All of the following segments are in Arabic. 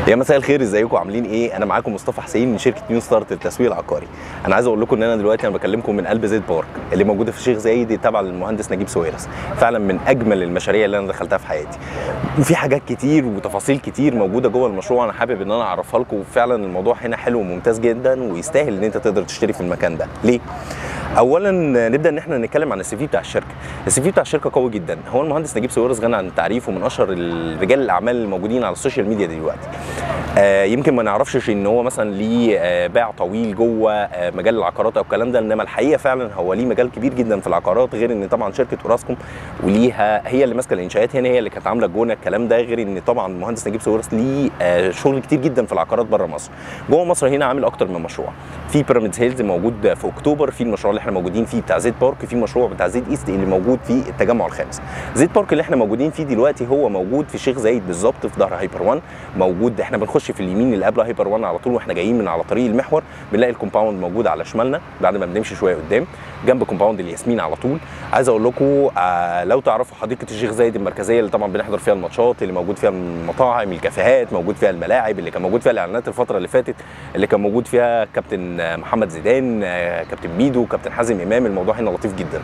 يا مساء الخير، ازيكم عاملين ايه؟ انا معاكم مصطفى حسين من شركه نيو ستارت للتسويق العقاري. انا عايز اقول لكم ان انا دلوقتي بكلمكم من قلب زيت بارك اللي موجوده في الشيخ زايد تبع للمهندس نجيب سويرس. فعلا من اجمل المشاريع اللي انا دخلتها في حياتي، وفي حاجات كتير وتفاصيل كتير موجوده جوه المشروع. انا حابب ان انا اعرفها لكم. فعلا الموضوع هنا حلو وممتاز جدا ويستاهل ان انت تقدر تشتري في المكان ده. ليه؟ اولا نبدا ان احنا نتكلم عن السي في بتاع الشركه. السي في بتاع الشركه قوي جدا. هو المهندس نجيب سويرس غني عن التعريف ومن اشهر رجال الاعمال الموجودين على السوشيال ميديا دلوقتي. يمكن ما نعرفش ان هو مثلا ليه باع طويل جوه مجال العقارات او الكلام ده، انما الحقيقه فعلا هو ليه مجال كبير جدا في العقارات، غير ان طبعا شركه اوراسكوم وليها هي اللي ماسكه الانشاءات هنا، هي اللي كانت عامله الجونه الكلام ده، غير ان طبعا المهندس نجيب سويرس ليه شغل كتير جدا في العقارات بره مصر. جوه مصر هنا عامل اكتر من مشروع. في بيراميدز هيلز موجود في اكتوبر، في المشروع اللي احنا موجودين فيه بتاع زيت بارك، في مشروع بتاع زيت ايست اللي موجود في التجمع الخامس. زيت بارك اللي احنا موجودين فيه دلوقتي هو موجود في الشيخ زايد بالظبط في ظهر هايبر 1. موجود احنا بنخش في اليمين اللي قبل هايبر 1 على طول، واحنا جايين من على طريق المحور بنلاقي الكومباوند موجود على شمالنا بعد ما بنمشي شويه قدام جنب كومباوند الياسمين على طول. عايز اقول لكم لو تعرفوا حديقه الشيخ زايد المركزيه اللي طبعا بنحضر فيها الماتشات، اللي موجود فيها المطاعم، الكافيهات، موجود فيها الملاعب، اللي كان موجود فيها الاعلانات الفتره اللي فاتت، اللي كان موجود فيها كابتن محمد زيدان، كابتن ميدو، كابتن حازم امام. الموضوع هنا لطيف جدا.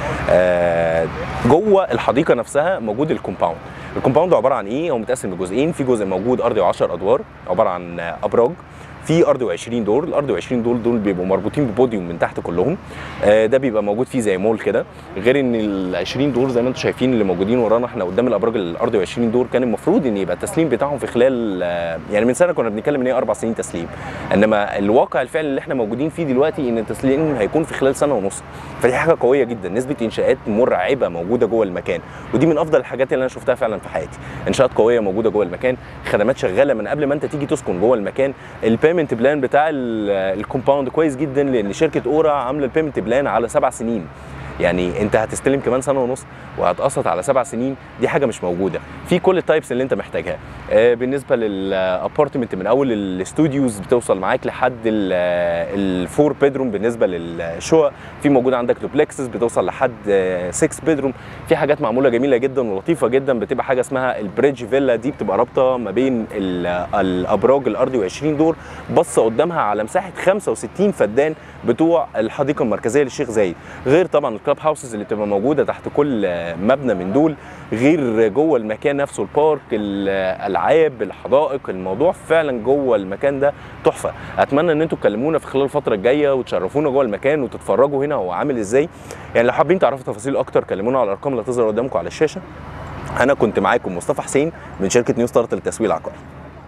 جوه الحديقه نفسها موجود الكومباوند. الكومباوند عباره عن ايه؟ هو متقسم لجزئين. في جزء موجود ارضي و10 ادوار عباره عن ابراج، في ارضي و20 دور. الارضي و20 دول بيبقوا مربوطين ببوديوم من تحت كلهم. ده بيبقى موجود فيه زي مول كده. غير ان ال20 دور زي ما انتم شايفين اللي موجودين ورانا احنا قدام الابراج الارضي و20 دور، كان المفروض ان يبقى التسليم بتاعهم في خلال يعني من سنه كنا بنتكلم ان هي 4 سنين تسليم، انما الواقع الفعلي اللي احنا موجودين فيه دلوقتي ان التسليم هيكون في خلال سنه ونص. فدي حاجه قويه جدا. نسبه انشاءات مرعبه موجوده جوه المكان، ودي من افضل الحاجات اللي انا شفتها فعلا في حياتي. انشاءات قويه موجوده جوه المكان، خدمات شغاله من قبل ما انت تيجي تسكن جوه المكان. البيمنت بلان بتاع الكومباوند كويس جدا، لان شركه اورا عامله البيمنت بلان على 7 سنين. يعني انت هتستلم كمان سنه ونص وهتقسط على 7 سنين. دي حاجه مش موجوده في كل التايبس اللي انت محتاجها. بالنسبه للابارتمنت من اول الاستوديوز بتوصل معاك لحد الفور بيدروم. بالنسبه للشقق في موجود عندك دوبلكسز بتوصل لحد 6 بيدروم. في حاجات معموله جميله جدا ولطيفه جدا، بتبقى حاجه اسمها البريدج فيلا. دي بتبقى رابطه ما بين الابراج الارضي و20 دور، بصه قدامها على مساحه 65 فدان بتوع الحديقه المركزيه للشيخ زايد. غير طبعا الكلاب هاوسز اللي بتبقى موجوده تحت كل مبنى من دول، غير جوه المكان نفسه البارك، الالعاب، الحدائق. الموضوع فعلا جوه المكان ده تحفه. اتمنى ان انتم تكلمونا في خلال الفتره الجايه وتشرفونا جوه المكان وتتفرجوا هنا هو عامل ازاي. يعني لو حابين تعرفوا تفاصيل اكتر كلمونا على الارقام اللي هتظهر قدامكم على الشاشه. انا كنت معاكم مصطفى حسين من شركه نيو ستارت للتسويق العقاري.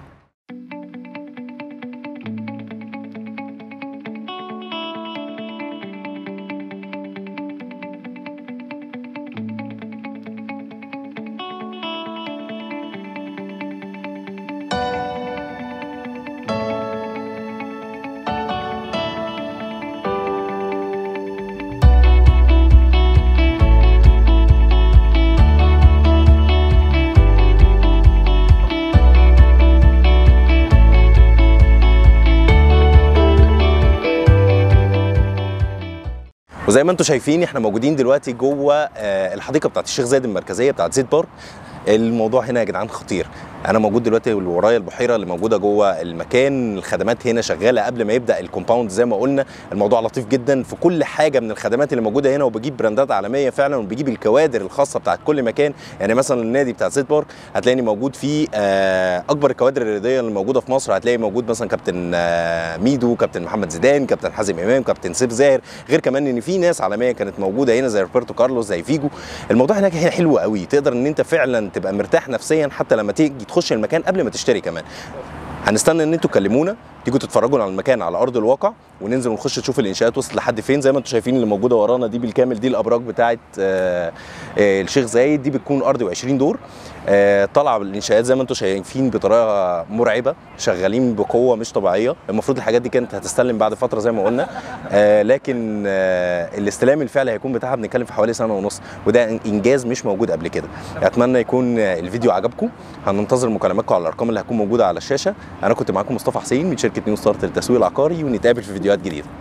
وزي ما انتم شايفين احنا موجودين دلوقتي جوه الحديقه بتاعت الشيخ زايد المركزيه بتاعت زيت بارك. الموضوع هنا يا جدعان خطير. انا موجود دلوقتي ورايا البحيره اللي موجوده جوه المكان. الخدمات هنا شغاله قبل ما يبدا الكومباوند زي ما قلنا. الموضوع لطيف جدا في كل حاجه من الخدمات اللي موجوده هنا، وبجيب براندات عالميه فعلا، وبجيب الكوادر الخاصه بتاعت كل مكان. يعني مثلا النادي بتاع زيت بارك هتلاقيني موجود فيه اكبر الكوادر الرياضيه اللي موجوده في مصر. هتلاقي موجود مثلا كابتن ميدو، كابتن محمد زيدان، كابتن حازم امام، كابتن سيف زاهر. غير كمان ان في ناس عالميه كانت موجوده هنا زي روبرتو كارلوس، زي فيجو. الموضوع هناك هنا حلو قوي، تقدر ان انت فعلا تبقى مرتاح نفسيا حتى لما تيجي تخش المكان قبل ما تشتري كمان. هنستنى ان انتوا تكلمونا تيجوا تتفرجوا على المكان على ارض الواقع، وننزل ونخش نشوف الانشاءات وصلت لحد فين. زي ما انتم شايفين اللي موجوده ورانا دي بالكامل دي الابراج بتاعه الشيخ زايد. دي بتكون ارضي و20 دور. طالعه الانشاءات زي ما انتم شايفين بطريقه مرعبه، شغالين بقوه مش طبيعيه. المفروض الحاجات دي كانت هتستلم بعد فتره زي ما قلنا، لكن الاستلام الفعلي هيكون بتاعها بنتكلم في حوالي سنه ونص، وده انجاز مش موجود قبل كده. اتمنى يكون الفيديو عجبكم. هننتظر مكالماتكم على الارقام اللي هتكون موجوده على الشاشه. انا كنت معاكم مصطفى حسين من شركه نيو ستارت للتسويق العقاري، ونتقابل في فيديوهات جديده.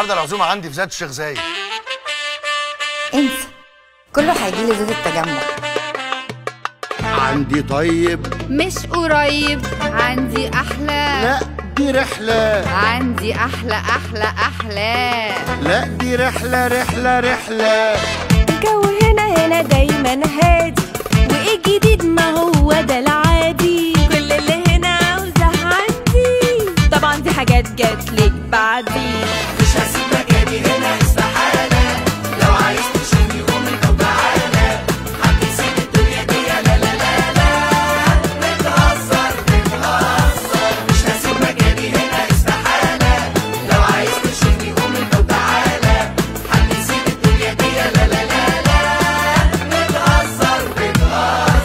النهارده العزومه عندي في زاد الشيخ زايد. انسى، كله هيجيلي زاد التجمع. عندي طيب مش قريب، عندي أحلى. لا دي رحلة. عندي أحلى أحلى أحلى. لا دي رحلة رحلة رحلة. الجو هنا دايما هادي، وايه الجديد ما هو ده العادي. كل اللي هنا عاوزه عندي، طبعا دي حاجات جاتلك بعدي. مش هسيب مكاني هنا استحالة، لو عايز تشوفني قوم انت وتعالى. حد يسيب الدنيا دي لا لا لا لا، بتهزر بتهزر. مش هسيب مكاني هنا استحالة، لو عايز تشوفني قوم انت وتعالى. حد يسيب الدنيا دي لا لا لا لا، بتهزر بتهزر.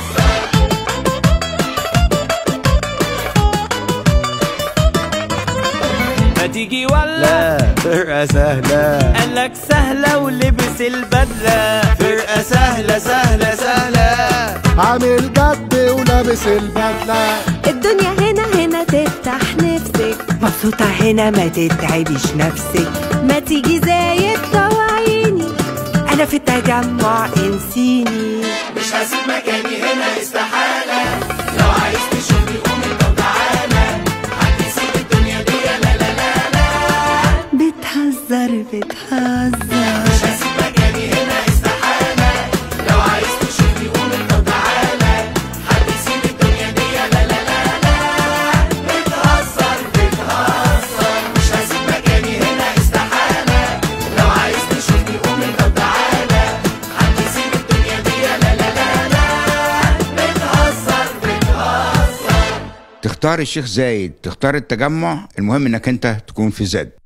ما تيجي ولا لا فرقة سهلة. قالك سهلة ولبس البدلة. فرقة سهلة سهلة سهلة. عامل جد ولابس البدلة. الدنيا هنا تفتح نفسك، مبسوطة هنا ما تتعبيش نفسك. ما تيجي زايد طوعيني، أنا في التجمع انسيني. مش هسيب مكاني هنا استحالة، لو عايز تشوفني قوم انت وتعالى. حد يسيب الدنيا دي لا لا لا لا، بتهزر بتهزر. مش هسيب مكاني هنا استحالة، لو عايز تشوفني قوم انت وتعالى. حد يسيب الدنيا دي لا لا لا لا، بتهزر بتهزر. مش هسيب مكاني هنا استحالة، لو عايز تشوفني قوم انت وتعالى. حد يسيب الدنيا دي لا لا لا لا، بتهزر بتهزر. تختار الشيخ زايد، تختار التجمع، المهم انك انت تكون في زاد.